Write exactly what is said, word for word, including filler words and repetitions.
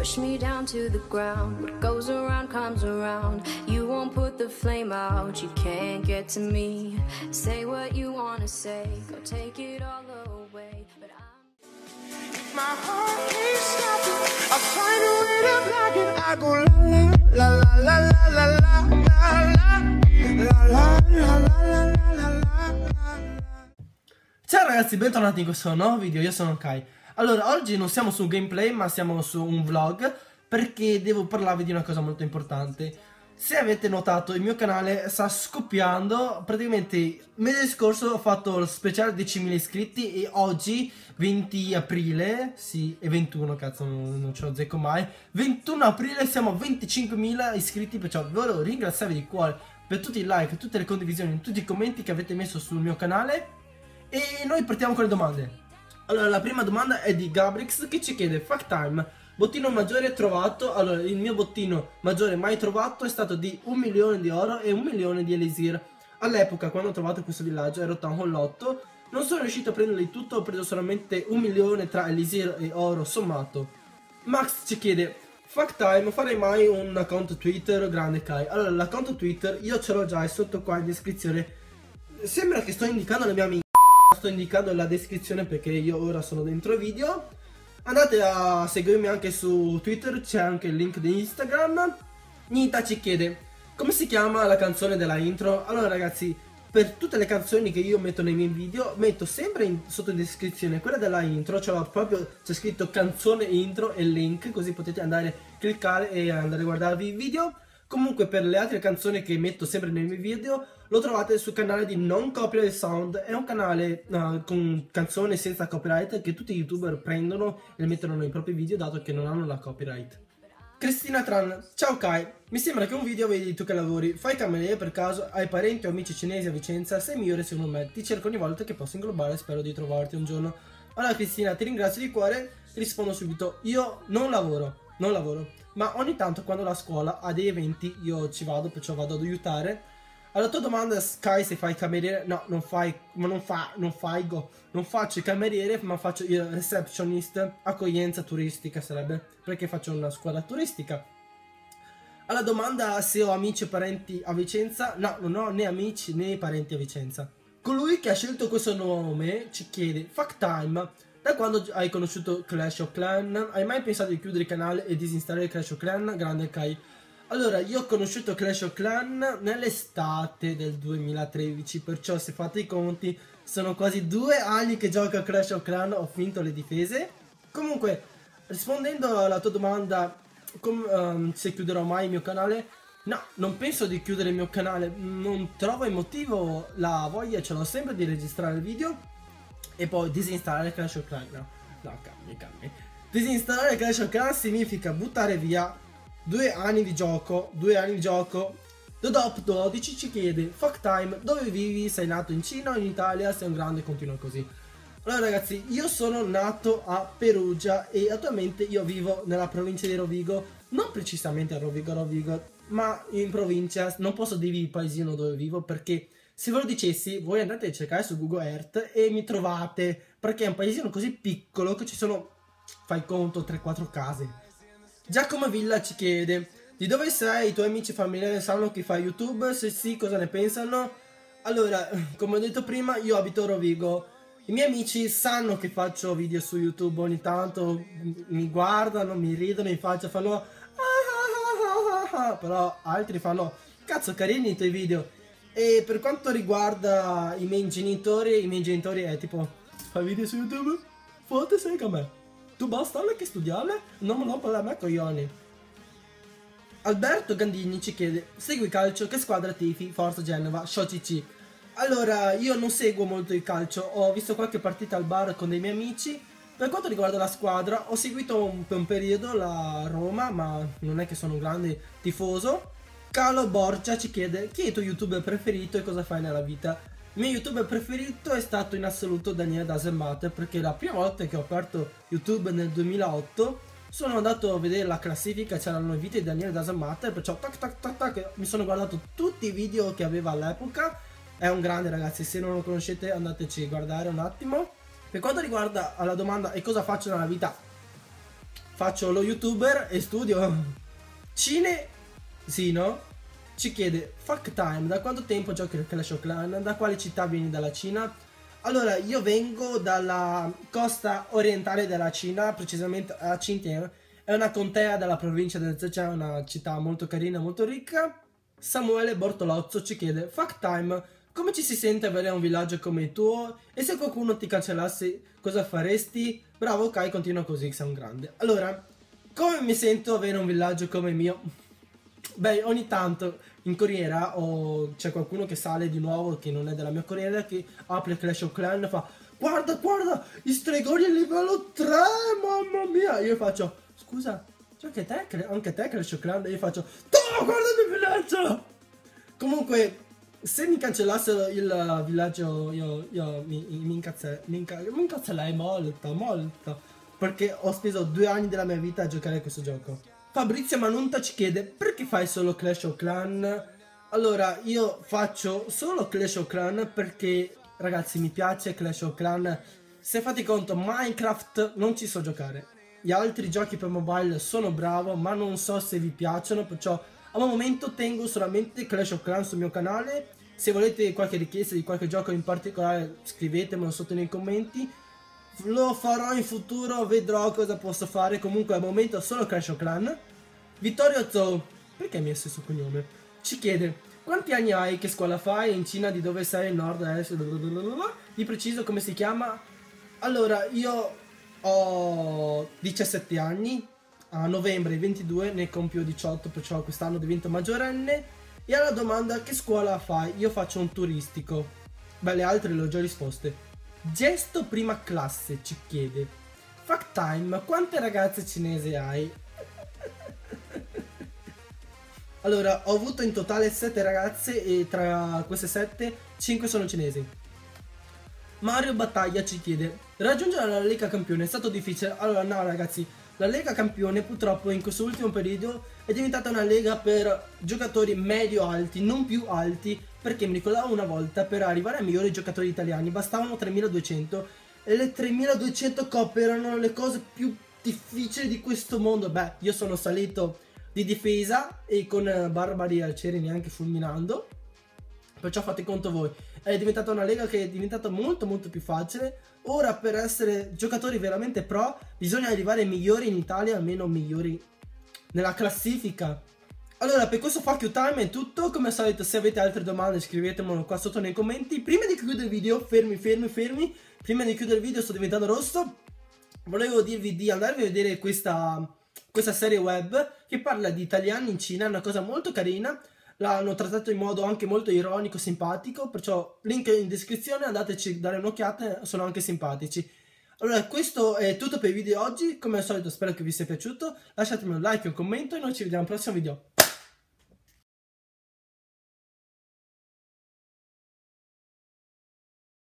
push me down to the ground. What goes around comes around. You won't put the flame out, you can't get to me. Say what you wanna say, go take it all away. But I'm my heart keeps stopping. I find a way to block it. I go la la la la la la la la la la la la la. Ciao ragazzi, bentornati in questo nuovo video, io sono Kai. Allora, oggi non siamo su un gameplay ma siamo su un vlog, perché devo parlarvi di una cosa molto importante. Se avete notato, il mio canale sta scoppiando. Praticamente il mese scorso ho fatto lo speciale diecimila iscritti e oggi venti aprile, sì, è ventuno, cazzo, non, non ce lo zecco mai, ventuno aprile siamo a venticinquemila iscritti, perciò volevo ringraziarvi di cuore per tutti i like, tutte le condivisioni, tutti i commenti che avete messo sul mio canale. E noi partiamo con le domande. Allora, la prima domanda è di Gabrix, che ci chiede: Fuck time, bottino maggiore trovato. Allora, il mio bottino maggiore mai trovato è stato di un milione di oro e un milione di elisir. All'epoca, quando ho trovato questo villaggio, ero Town Hall otto. Non sono riuscito a prenderli tutto, ho preso solamente un milione tra elisir e oro sommato. Max ci chiede: Fuck time, farei mai un account Twitter? Grande Kai. Allora, l'account Twitter io ce l'ho già, è sotto qua in descrizione. Sembra che sto indicando la mia amica. Sto indicando la descrizione perché io ora sono dentro il video. Andate a seguirmi anche su Twitter, c'è anche il link di Instagram. Nita ci chiede: come si chiama la canzone della intro? Allora ragazzi, per tutte le canzoni che io metto nei miei video, metto sempre in, sotto in descrizione quella della intro, cioè proprio c'è scritto canzone intro e link, così potete andare a cliccare e andare a guardarvi il video. Comunque per le altre canzoni che metto sempre nei miei video lo trovate sul canale di Non Copyright Sound. È un canale uh, con canzoni senza copyright che tutti i youtuber prendono e le mettono nei propri video, dato che non hanno la copyright. Cristina Tran: ciao Kai, mi sembra che un video vedi tu che lavori, fai cameriere per caso, hai parenti o amici cinesi a Vicenza? Sei migliore secondo me, ti cerco ogni volta che posso inglobare, spero di trovarti un giorno. Allora Cristina, ti ringrazio di cuore, ti rispondo subito. Io non lavoro, non lavoro, ma ogni tanto quando la scuola ha dei eventi io ci vado, perciò vado ad aiutare. Alla tua domanda, Sky, se fai cameriere, no, non fai, ma non fa, non fai go, non faccio il cameriere, ma faccio il receptionist, accoglienza turistica sarebbe, perché faccio una scuola turistica. Alla domanda se ho amici e parenti a Vicenza, no, non ho né amici né parenti a Vicenza. Colui che ha scelto questo nome ci chiede: Fuck time, da quando hai conosciuto Clash of Clans? Hai mai pensato di chiudere il canale e disinstallare Clash of Clans? Grande Kai. Allora, io ho conosciuto Clash of Clans nell'estate del duemilatredici, perciò se fate i conti sono quasi due anni che gioco a Clash of Clans, ho finto le difese. Comunque, rispondendo alla tua domanda, um, se chiuderò mai il mio canale, no, non penso di chiudere il mio canale, non trovo il motivo, la voglia ce l'ho sempre di registrare il video e poi disinstallare Clash of Clans. No, no, calmi, calmi. Disinstallare Clash of Clans significa buttare via due anni di gioco, due anni di gioco. Dodop dodici ci chiede: Fuck time, dove vivi? Sei nato in Cina o in Italia? Sei un grande, continua così. Allora ragazzi, io sono nato a Perugia e attualmente io vivo nella provincia di Rovigo, non precisamente a Rovigo Rovigo, ma in provincia. Non posso dirvi il paesino dove vivo perché se ve lo dicessi voi andate a cercare su Google Earth e mi trovate, perché è un paesino così piccolo che ci sono, fai conto, tre quattro case. Giacomo Villa ci chiede: di dove sei? I tuoi amici e familiari sanno che fai YouTube? Se sì, cosa ne pensano? Allora, come ho detto prima, io abito a Rovigo. I miei amici sanno che faccio video su YouTube, ogni tanto mi guardano, mi ridono in faccia, fanno ah ah ah ah, però altri fanno: cazzo, carini i tuoi video. E per quanto riguarda i miei genitori, i miei genitori è tipo: fai video su YouTube? Fotte sei con me. Tu basta che studiare? Non me lo parla a me coglioni. Alberto Gandini ci chiede: segui calcio, che squadra tifi? Forza Genova, Sciocic. Allora, io non seguo molto il calcio, ho visto qualche partita al bar con dei miei amici. Per quanto riguarda la squadra, ho seguito un, per un periodo la Roma, ma non è che sono un grande tifoso. Carlo Borgia ci chiede: chi è il tuo youtuber preferito e cosa fai nella vita? Il mio youtuber preferito è stato in assoluto Daniele Dasemate, perché la prima volta che ho aperto YouTube nel duemilaotto sono andato a vedere la classifica, c'erano i video di Daniele Dasemate, perciò tac tac tac tac mi sono guardato tutti i video che aveva all'epoca. È un grande ragazzi, se non lo conoscete andateci a guardare un attimo. Per quanto riguarda la domanda e cosa faccio nella vita, faccio lo youtuber e studio. Cine, sì, no? Ci chiede, fuck time, da quanto tempo giochi a Clash of Clans? Da quale città vieni dalla Cina? Allora, io vengo dalla costa orientale della Cina, precisamente a Xinjiang. È una contea della provincia del Zhejiang, una città molto carina, molto ricca. Samuele Bortolozzo ci chiede, fuck time, come ci si sente avere un villaggio come il tuo? E se qualcuno ti cancellasse, cosa faresti? Bravo Kai, continua così, sei un grande. Allora, come mi sento avere un villaggio come il mio? Beh, ogni tanto in corriera o c'è qualcuno che sale di nuovo che non è della mia corriera, che apre Clash of Clans e fa guarda, guarda, i stregoni a livello tre, mamma mia. Io faccio, scusa, giochi te, anche te Clash of Clans? E io faccio, no, guarda il mio villaggio. Comunque, se mi cancellassero il villaggio, io, io mi, mi incazzerei, mi, inca mi incazzerei molto, molto, perché ho speso due anni della mia vita a giocare a questo gioco. Fabrizio Manunta ci chiede, perché fai solo Clash of Clans? Allora, io faccio solo Clash of Clans perché, ragazzi, mi piace Clash of Clans. Se fate conto, Minecraft non ci so giocare. Gli altri giochi per mobile sono bravo, ma non so se vi piacciono, perciò al momento tengo solamente Clash of Clans sul mio canale. Se volete qualche richiesta di qualche gioco in particolare, scrivetemelo sotto nei commenti. Lo farò in futuro, vedrò cosa posso fare. Comunque al momento solo Clash of Clans. Vittorio Zou, perché mi hai messo il suo cognome? Ci chiede, quanti anni hai, che scuola fai, in Cina, di dove sei, nord, est, di preciso come si chiama? Allora, io ho diciassette anni, a novembre ventidue ne compio diciotto, perciò quest'anno divento maggiorenne. E alla domanda, che scuola fai? Io faccio un turistico. Beh, le altre le ho già risposte. Gesto prima classe ci chiede, fuck time, quante ragazze cinesi hai? Allora, ho avuto in totale sette ragazze e tra queste sette, cinque sono cinesi. Mario Battaglia ci chiede, raggiungere la Lega Campione è stato difficile? Allora no ragazzi, la Lega Campione purtroppo in questo ultimo periodo è diventata una lega per giocatori medio-alti, non più alti, perché mi ricordavo una volta per arrivare ai migliori giocatori italiani bastavano tremiladuecento e le tremiladuecento coppe erano le cose più difficili di questo mondo. Beh, io sono salito di difesa e con barbari arcieri neanche fulminando, perciò fate conto voi, è diventata una lega che è diventata molto molto più facile. Ora per essere giocatori veramente pro bisogna arrivare migliori in Italia, almeno migliori nella classifica. Allora per questo fuck you time è tutto, come al solito se avete altre domande scrivetemelo qua sotto nei commenti. Prima di chiudere il video, fermi fermi fermi, prima di chiudere il video sto diventando rosso, volevo dirvi di andarvi a vedere questa, questa serie web che parla di italiani in Cina, è una cosa molto carina. L'hanno trattato in modo anche molto ironico, simpatico, perciò link in descrizione, andateci a dare un'occhiata, sono anche simpatici. Allora, questo è tutto per il video di oggi, come al solito spero che vi sia piaciuto, lasciatemi un like e un commento e noi ci vediamo al prossimo video.